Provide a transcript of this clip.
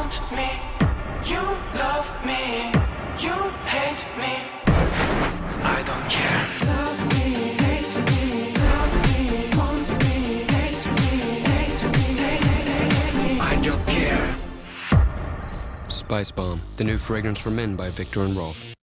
want me, you love me, you hate me, I don't care. Love me, hate me, love me, want me, hate me, hate me, hate me, I don't care. Spicebomb, the new fragrance for men by Viktor Rolf.